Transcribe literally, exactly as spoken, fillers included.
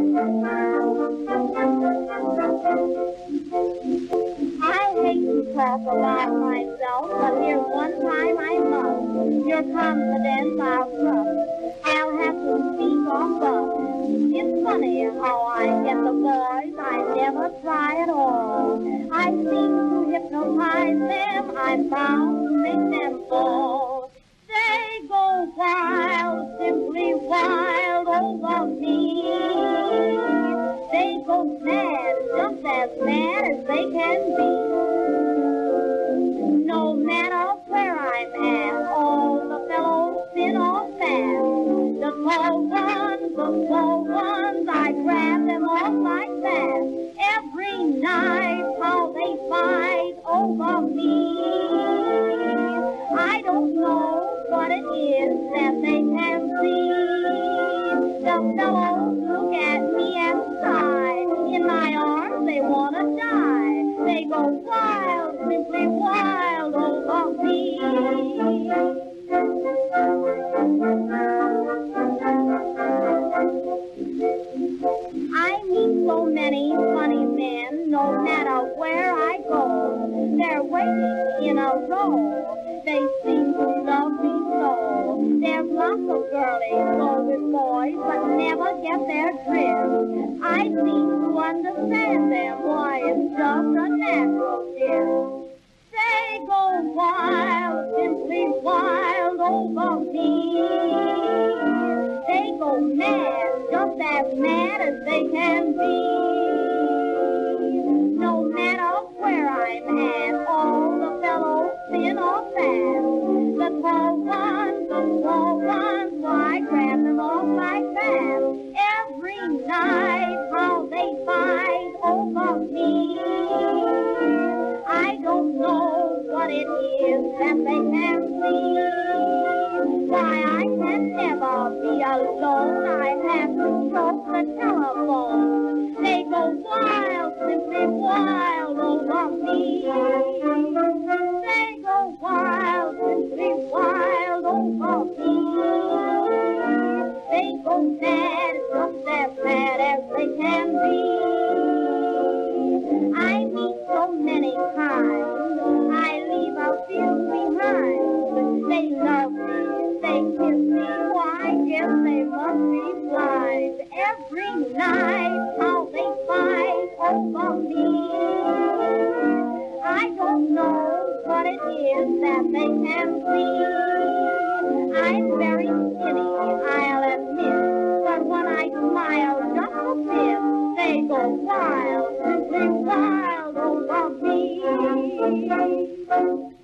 I hate to talk about myself, but here's one time I must. Your confidence I'll trust. I'll have to speak on bust. It's funny how I get the boys I never try at all. I seem to hypnotize them. I'm bound to make them fall. They go wild, simply wild over me. They go mad, just as mad as they can be. No matter where I'm at, all the fellows spin off fast. The tall ones, the slow ones, I grab them off like that. Every night, how they fight over me. I don't know what it is that they can see. The fellows look at me and sigh. In my arms, they want to die. They go wild, simply wild over me. I meet so many funny men, no matter where I go. They're waiting in a row. They seem to love me so. There's lots of girlies go with boys, but never get their drift. I seem to understand them, why it's just a natural gift. They go wild, simply wild over me. They go mad, just as mad as they can be. No matter where I'm at, all the fellows spin off fast. The tall ones, the small ones, why grab them off like that. Every night, how they fight over me. I don't know what it is that they can see. Why I can never be alone, I have to stroke the telephone. They go wild, simply wild over me. They go wild, simply wild over me. They go mad, just as mad as they can be. I meet so many kinds, I leave a few behind. They love me, they kiss me, why I guess they must be blind. Every night, how they fight over me. I don't know what it is that they can see. I'm very skinny, I'll admit, but when I smile just a bit, they go wild, simply wild over me.